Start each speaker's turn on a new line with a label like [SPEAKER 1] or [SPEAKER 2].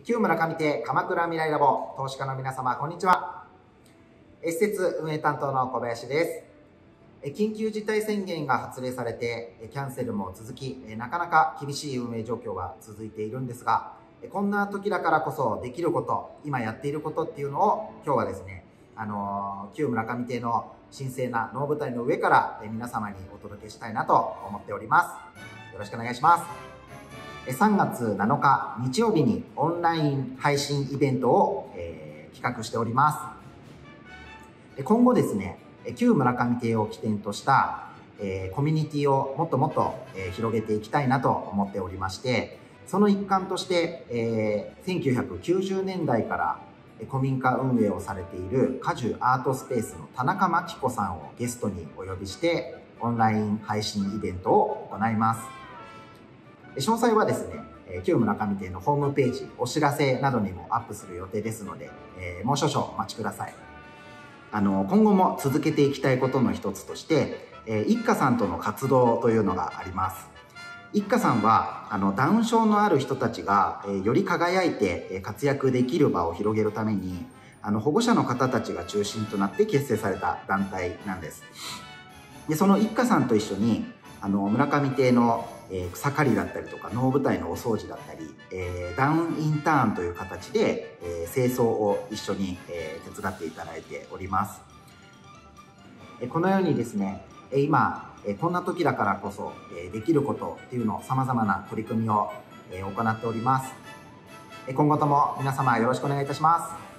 [SPEAKER 1] 旧村上邸鎌倉未来ラボ投資家の皆様、こんにちは。施設運営担当の小林です。緊急事態宣言が発令されて、キャンセルも続き、なかなか厳しい運営状況が続いているんですが、こんな時だからこそできること、今やっていることっていうのを今日はですね、旧村上邸の神聖な能舞台の上から皆様にお届けしたいなと思っております。よろしくお願いします。3月7日日曜日にオンライン配信イベントを、企画しております。今後ですね、旧村上邸を起点とした、コミュニティをもっともっと、広げていきたいなと思っておりまして、その一環として、1990年代から古民家運営をされている果樹アートスペースの田中真紀子さんをゲストにお呼びしてオンライン配信イベントを行います。詳細はですね、旧村上邸のホームページ、お知らせなどにもアップする予定ですので、もう少々お待ちください。今後も続けていきたいことの一つとして、一家さんとの活動というのがあります。一家さんはダウン症のある人たちがより輝いて活躍できる場を広げるために保護者の方たちが中心となって結成された団体なんです。でその一家さんと一緒に村上邸の草刈りだったりとか能舞台のお掃除だったりダウンインターンという形で清掃を一緒に手伝っていただいております。このようにですね、今こんな時だからこそできることっていうのを様々な取り組みを行っております。今後とも皆様よろしくお願いいたします。